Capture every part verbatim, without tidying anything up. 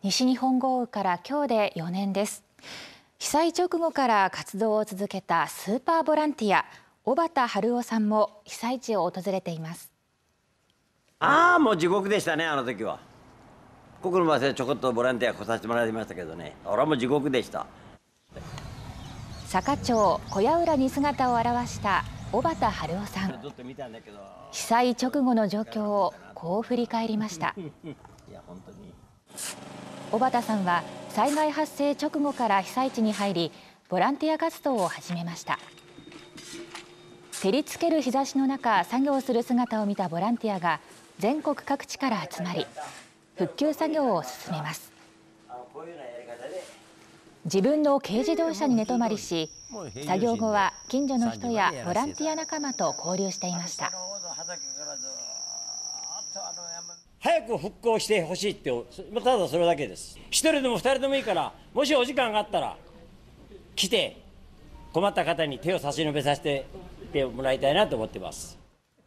西日本豪雨から今日でよねんです。被災直後から活動を続けたスーパーボランティア小畑春夫さんも被災地を訪れています。 ああ、もう地獄でしたね。あの時はここの場所でちょこっとボランティア来させてもらいましたけどね、俺はもう地獄でした。 坂町小屋浦に姿を現した小畑春夫さん。被災直後の状況をこう振り返りました。小畑さんは災害発生直後から被災地に入りボランティア活動を始めました。照りつける日差しの中作業する姿を見たボランティアが全国各地から集まり復旧作業を進めます。自分の軽自動車に寝泊まりし、作業後は近所の人やボランティア仲間と交流していました。 早く復興してほしいって、ただそれだけです。一人でも二人でもいいから、もしお時間があったら来て困った方に手を差し伸べさせてもらいたいなと思ってます。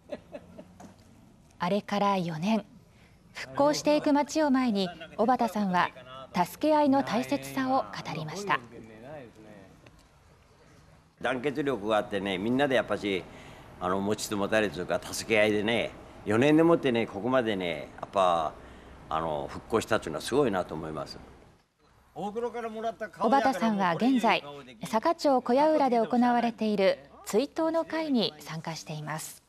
あれからよねん、復興していく町を前に小畑さんは助け合いの大切さを語りました。 団結力があってね、みんなでやっぱしあの持ちつ持たれというか助け合いでね、よねんでもってねここまでねやっぱあの復興したっていうのはすごいなと思います。 小畑さんは現在坂町小屋浦で行われている追悼の会に参加しています。